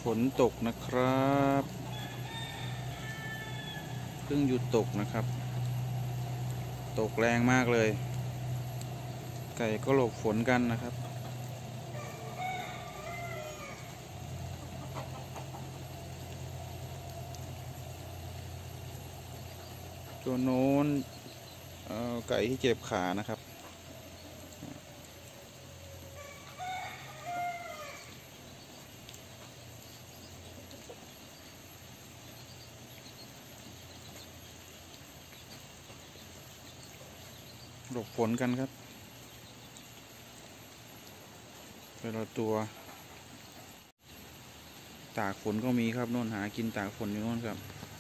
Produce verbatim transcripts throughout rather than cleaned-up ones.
ฝนตกนะครับเพิ่งหยุดตกนะครับตกแรงมากเลยไก่ก็หลบฝนกันนะครับตัวโน้นไก่ที่เจ็บขานะครับหลบฝนกันครับแต่ละตัวตากฝนก็มีครับโน่นหากินตากฝนอยู่โน่นครับ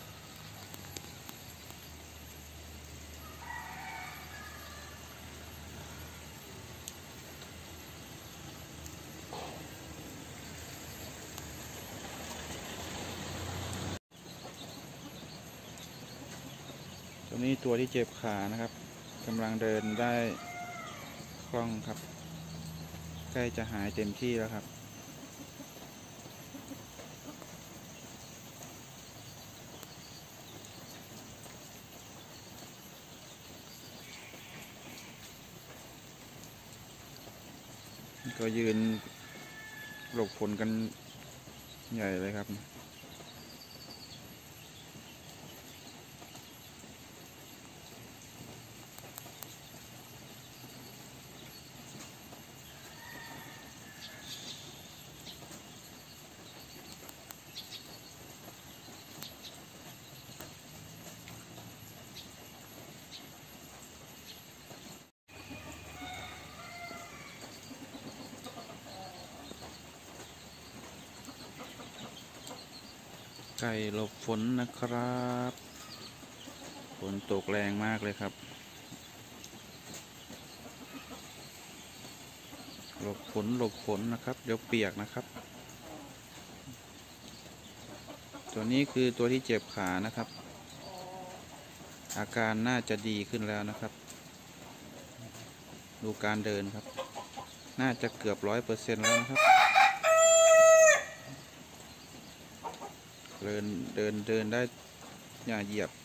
ตัวนี้ตัวที่เจ็บขานะครับกำลังเดินได้คล่องครับใกล้จะหายเต็มที่แล้วครับก็ยืนหลบฝนกันใหญ่เลยครับไก่หลบฝนนะครับฝนตกแรงมากเลยครับหลบฝนหลบฝนนะครับเดี๋ยวเปียกนะครับตัวนี้คือตัวที่เจ็บขานะครับอาการน่าจะดีขึ้นแล้วนะครับดูการเดินครับน่าจะเกือบร้อยเปอร์เซ็นต์แล้วนะครับเดินเดินเดินได้อย่าเหยียบ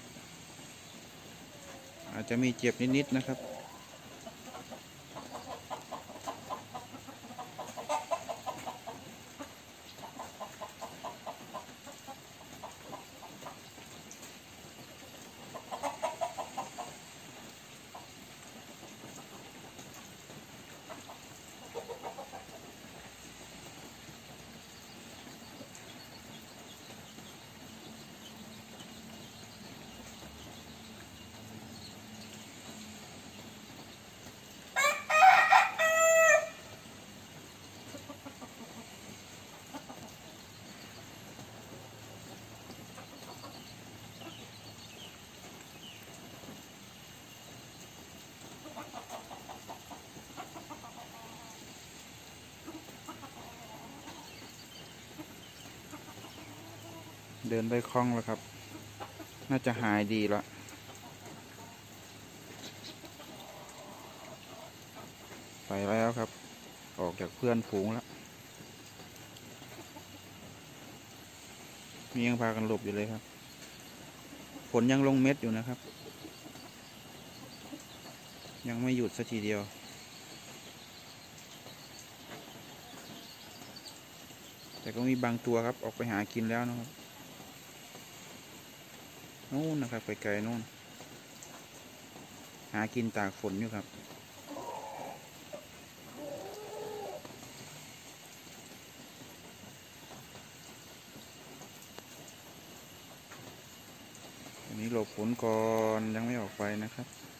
อาจจะมีเจ็บนิดๆนะครับเดินได้คล่องแล้วครับน่าจะหายดีแล้วไปแล้วครับออกจากเพื่อนฝูงแล้วมียังพากันหลบอยู่เลยครับฝนยังลงเม็ดอยู่นะครับยังไม่หยุดสักทีเดียวแต่ก็มีบางตัวครับออกไปหากินแล้วนะครับนู่นนะครับไปไกลนู่นหากินตากฝนอยู่ครับอันนี้หลบฝนก่อนยังไม่ออกไปนะครับ